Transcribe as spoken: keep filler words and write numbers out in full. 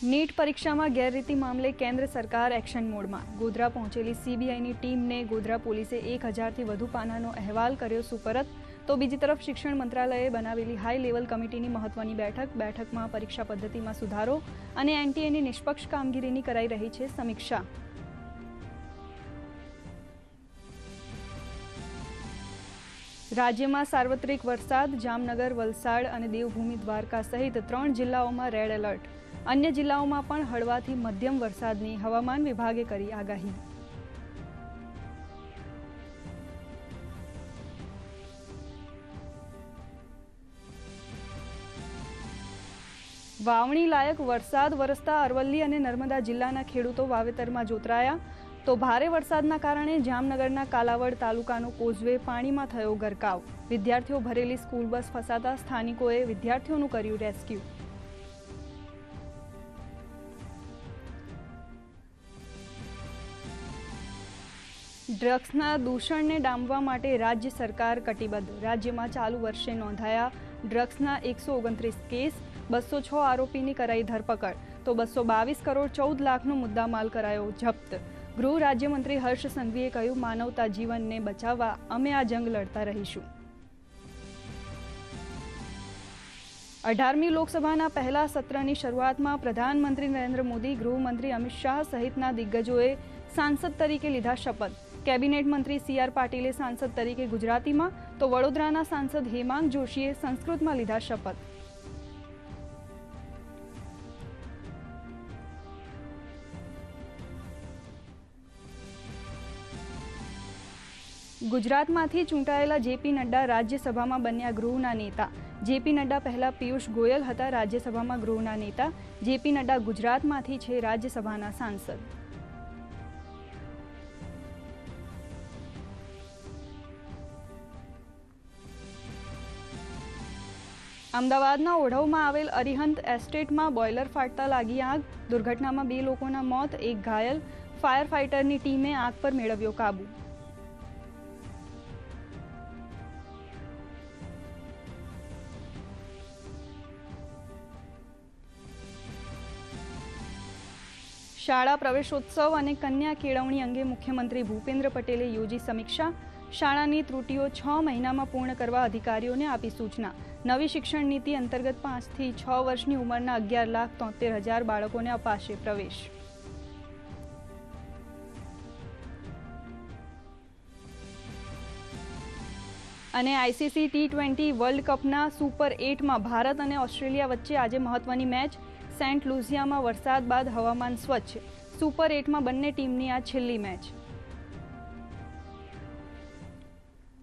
NEET પરીક્ષામાં ગેરરીતિ મામલે કેન્દ્ર સરકાર એક્શન મોડમાં. ગોધરા પહોંચેલી સીબીઆઈની ટીમને ગોધરા પોલીસે એક હજારથી વધુ પાનાનો અહેવાલ કર્યો સુપરત. તો બીજી તરફ શિક્ષણ મંત્રાલયે બનાવેલી હાઈ લેવલ કમિટીની મહત્વની બેઠક બેઠકમાં પરીક્ષા પદ્ધતિમાં સુધારો અને એનટીએની નિષ્પક્ષ કામગીરીની કરાઈ રહી છે સમીક્ષા. રાજ્યમાં સાર્વત્રિક વરસાદ. જામનગર, વલસાડ અને દેવભૂમિ દ્વારકા સહિત ત્રણ જિલ્લાઓમાં રેડ એલર્ટ. અન્ય જિલ્લાઓમાં પણ હળવાથી મધ્યમ વરસાદની હવામાન વિભાગે કરી આગાહી. વાવણી લાયક વરસાદ વરસતા અરવલ્લી અને નર્મદા જિલ્લાના ખેડૂતો વાવેતરમાં જોતરાયા. તો ભારે વરસાદના કારણે જામનગરના કાલાવડ તાલુકાનો કોઝવે પાણીમાં થયો ગરકાવ. વિદ્યાર્થીઓ ભરેલી સ્કૂલ બસ ફસાતા સ્થાનિકોએ વિદ્યાર્થીઓનું કર્યું રેસ્ક્યુ. ડ્રગ્સના દૂષણને ડામવા માટે રાજ્ય સરકાર કટિબદ્ધ. રાજ્યમાં ચાલુ વર્ષે નોંધાયા ડ્રગ્સના એકસો ઓગણત્રીસ કેસ. બસો છ આરોપીની કરાઈ ધરપકડ. તો બસો બાવીસ કરોડ ચૌદ લાખનો મુદ્દામાલ કરાયો જપ્ત. ગૃહ રાજ્યમંત્રી હર્ષ સંઘવીએ કહ્યું, માનવતા જીવનને બચાવવા અમે આ જંગ લડતા રહીશું. અઢારમી લોકસભાના પહેલા સત્રની શરૂઆતમાં પ્રધાનમંત્રી નરેન્દ્ર મોદી, ગૃહમંત્રી અમિત શાહ સહિતના દિગ્ગજોએ સાંસદ તરીકે લીધા શપથ. કેબિનેટ મંત્રી સી આર પાટીલે સાંસદ તરીકે ગુજરાતીમાં, તો વડોદરાના સાંસદ હેમાંગ જોશીએ સંસ્કૃતમાં લીધા શપથ. ગુજરાતમાંથી ચૂંટાયેલા જેપી નડ્ડા રાજ્યસભામાં બન્યા ગૃહના નેતા. જેપી નડ્ડા પહેલા પિયુષ ગોયલ હતા રાજ્યસભામાં ગૃહના નેતા. જેપી નડ્ડા ગુજરાતમાંથી છે રાજ્યસભાના સાંસદ. અમદાવાદના ઓઢવમાં આવેલ અરિહંત એસ્ટેટમાં બોઇલર ફાટતા લાગી આગ. દુર્ઘટનામાં બે લોકોના મોત, એક ઘાયલ. ફાયર ફાઇટરની ટીમે આગ પર મેળવ્યો કાબુ. શાળા પ્રવેશોત્સવ અને કન્યા કેળવણી અંગે મુખ્યમંત્રી ભૂપેન્દ્ર પટેલે યોજી સમીક્ષા. શાળાની ત્રુટીઓ છ મહિનામાં પૂર્ણ કરવા અધિકારીઓને આપી સૂચના. નવી શિક્ષણ નીતિ અંતર્ગત પાંચથી છ વર્ષની ઉંમરના અગિયાર લાખ તોતેર હજાર બાળકોને અપાશે પ્રવેશ. અને આઈસીસી ટી ટ્વેન્ટી વર્લ્ડ કપના સુપર એટમાં ભારત અને ઓસ્ટ્રેલિયા વચ્ચે આજે મહત્વની મેચ. સેન્ટ લુઝિયામાં વરસાદ બાદ હવામાન સ્વચ્છ. સુપર એટમાં બંને ટીમની આ છેલ્લી મેચ.